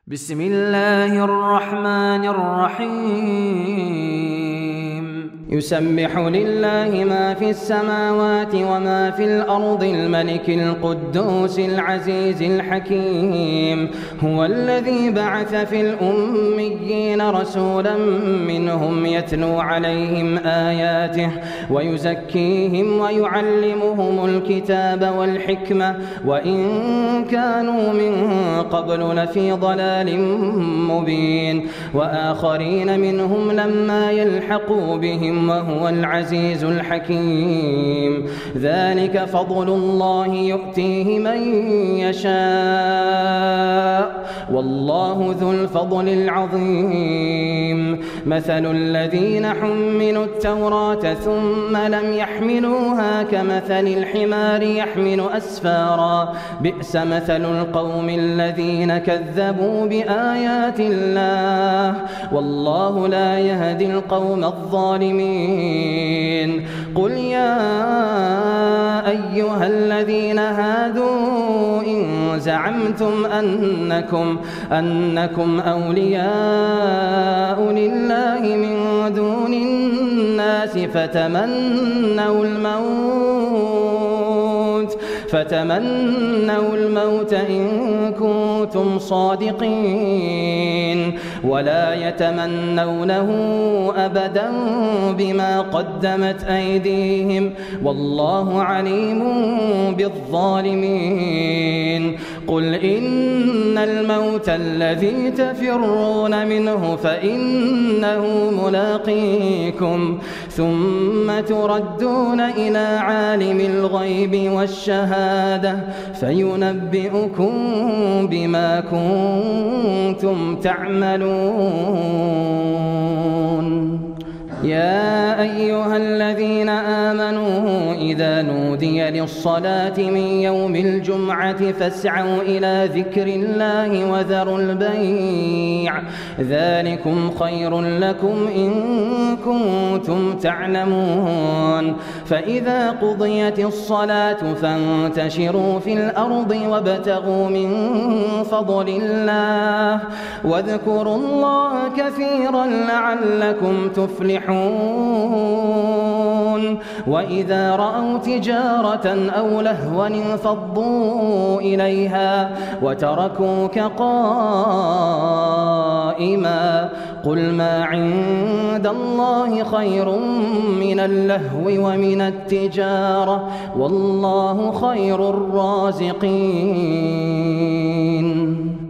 بسم الله الرحمن الرحيم يسبح لله ما في السماوات وما في الأرض الملك القدوس العزيز الحكيم هو الذي بعث في الأميين رسولا منهم يتلو عليهم آياته ويزكيهم ويعلمهم الكتاب والحكمة وإن كانوا من قبل لفي ضلال مبين وآخرين منهم لما يلحقوا بهم وهو العزيز الحكيم ذلك فضل الله يؤتيه من يشاء والله ذو الفضل العظيم مثل الذين حملوا التوراة ثم لم يحملوها كمثل الحمار يحمل أسفارا بئس مثل القوم الذين كذبوا بآيات الله والله لا يهدي القوم الظالمين قل يا أيها الذين هادوا إن زعمتم أنكم أولياء لله من دون الناس فتمنوا الموت إن كنتم صادقين ولا يتمنونه أبدا بما قدمت أيديهم والله عليم بالظالمين قل إن الموت الذي تفرون منه فإنه ملاقيكم ثم تردون إلى عالم الغيب والشهادة فينبئكم بما كنتم تعملون يا أيها الذين آمنوا إذا نودي للصلاة من يوم الجمعة فاسعوا إلى ذكر الله وذروا البيع ذلكم خير لكم إن كنتم تعلمون فإذا قضيت الصلاة فانتشروا في الأرض وابتغوا من فضل الله واذكروا الله كثيرا لعلكم تفلحون وإذا رأوا تجارة أو لهوا انفضوا إليها وتركوك قائما قل ما عند الله خير من اللهو ومن التجارة والله خير الرازقين